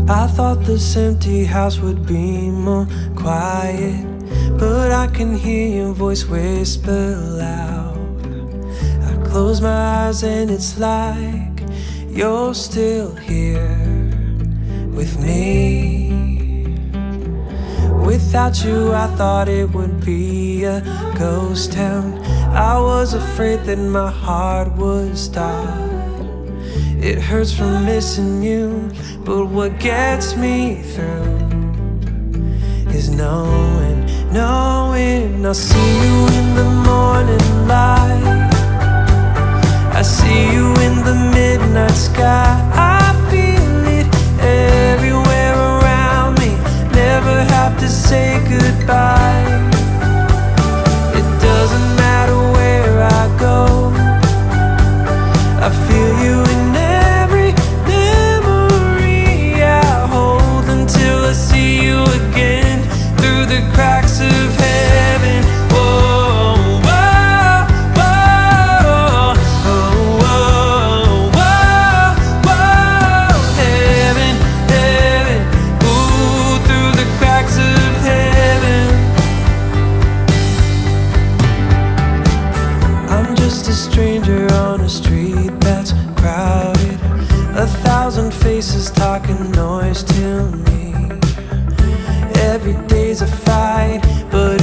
I thought this empty house would be more quiet, but I can hear your voice whisper loud. I close my eyes and it's like you're still here with me. Without you I thought it would be a ghost town. I was afraid that my heart would stop. It hurts from missing you, but what gets me through is knowing I'll see you in the morning light. I see you in the midnight sky. I feel it everywhere around me. Never have to say goodbye. It doesn't matter where I go, I feel you in every memory I hold until I see you again through the cracks of heaven. Whoa, whoa, whoa, whoa, whoa, whoa, whoa. Heaven, heaven, ooh, through the cracks of heaven. I'm just a stranger on a street that's crowded, 1,000 faces talking noise to me. Every day's a fight, but